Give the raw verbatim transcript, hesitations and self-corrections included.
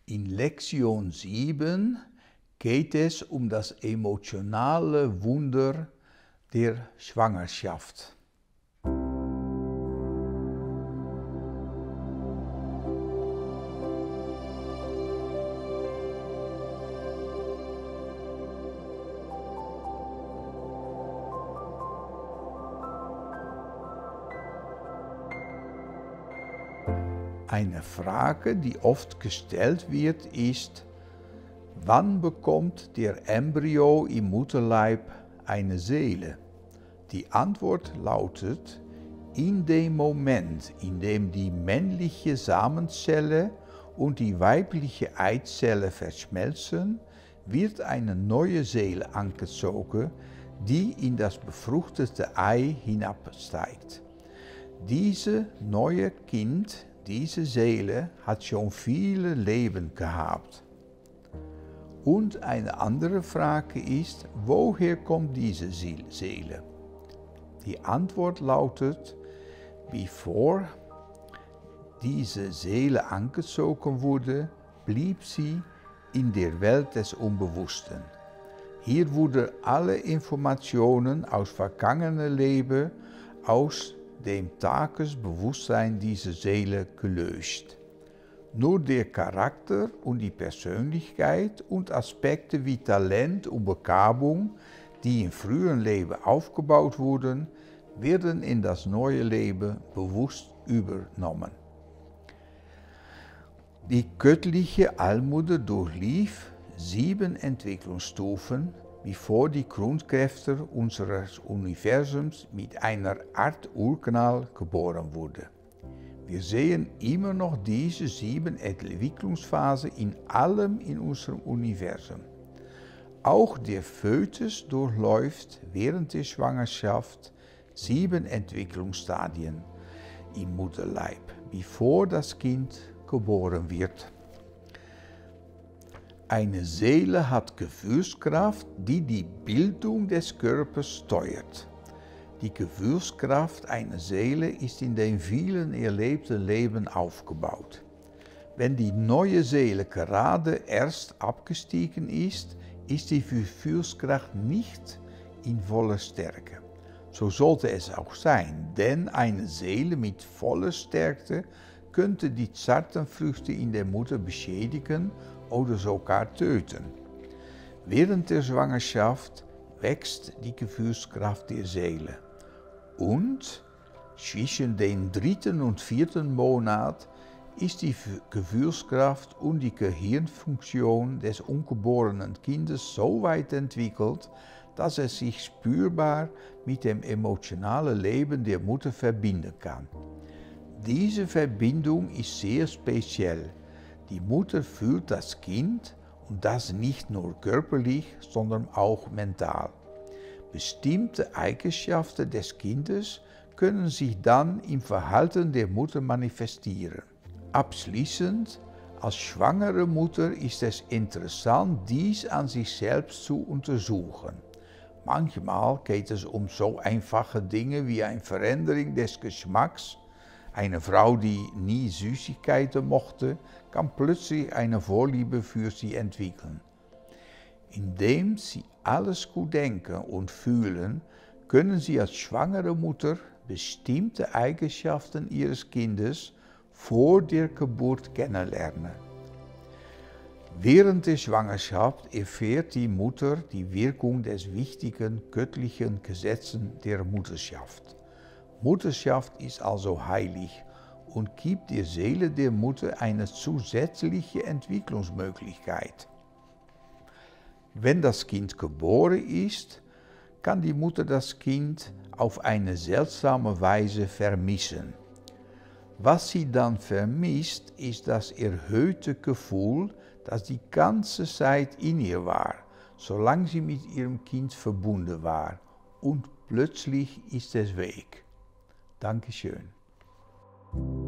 In Lektion sieben geht es um das emotionale Wunder der Schwangerschaft. Eine Frage, die oft gestellt wird, ist: Wann bekommt der Embryo im Mutterleib eine Seele? Die Antwort lautet: in dem Moment, in dem die männliche Samenzelle und die weibliche Eizelle verschmelzen, wird eine neue Seele angezogen, die in das befruchtete Ei hinabsteigt. Diese neue Kind, diese Seele hat schon viele Leben gehabt. Und eine andere Frage ist, woher kommt diese Seele? Die Antwort lautet: bevor diese Seele angezogen wurde, blieb sie in der Welt des Unbewussten. Hier wurden alle Informationen aus vergangenen Leben, aus dem Tagesbewusstsein dieser Seele gelöscht. Nur der Charakter und die Persönlichkeit und Aspekte wie Talent und Begabung, die im früheren Leben aufgebaut wurden, werden in das neue Leben bewusst übernommen. Die göttliche Allmutter durchlief sieben Entwicklungsstufen, bevor die Grundkräfte unseres Universums mit einer Art Urknall geboren wurde. Wir sehen immer noch diese sieben Entwicklungsphasen in allem in unserem Universum. Auch der Fötus durchläuft während der Schwangerschaft sieben Entwicklungsstadien im Mutterleib, bevor das Kind geboren wird. Eine Seele hat Gefühlskraft, die die Bildung des Körpers steuert. Die Gefühlskraft einer Seele ist in den vielen erlebten Leben aufgebaut. Wenn die neue Seele gerade erst abgestiegen ist, ist die Gefühlskraft nicht in voller Stärke. So sollte es auch sein, denn eine Seele mit voller Stärke könnte die zarten Früchte in der Mutter beschädigen oder sogar töten. Während der Schwangerschaft wächst die Gefühlskraft der Seele. Und zwischen dem dritten und vierten Monat ist die Gefühlskraft und die Gehirnfunktion des ungeborenen Kindes so weit entwickelt, dass es sich spürbar mit dem emotionalen Leben der Mutter verbinden kann. Diese Verbindung ist sehr speziell. Die Mutter fühlt das Kind, und das nicht nur körperlich, sondern auch mental. Bestimmte Eigenschaften des Kindes können sich dann im Verhalten der Mutter manifestieren. Abschließend, als schwangere Mutter ist es interessant, dies an sich selbst zu untersuchen. Manchmal geht es um so einfache Dinge wie eine Veränderung des Geschmacks. Eine Frau, die nie Süßigkeiten mochte, kann plötzlich eine Vorliebe für sie entwickeln. Indem sie alles gut denken und fühlen, können sie als schwangere Mutter bestimmte Eigenschaften ihres Kindes vor der Geburt kennenlernen. Während der Schwangerschaft erfährt die Mutter die Wirkung des wichtigen göttlichen Gesetzes der Mutterschaft. Mutterschaft ist also heilig und gibt der Seele der Mutter eine zusätzliche Entwicklungsmöglichkeit. Wenn das Kind geboren ist, kann die Mutter das Kind auf eine seltsame Weise vermissen. Was sie dann vermisst, ist das erhöhte Gefühl, das die ganze Zeit in ihr war, solange sie mit ihrem Kind verbunden war, und plötzlich ist es weg. Dankeschön.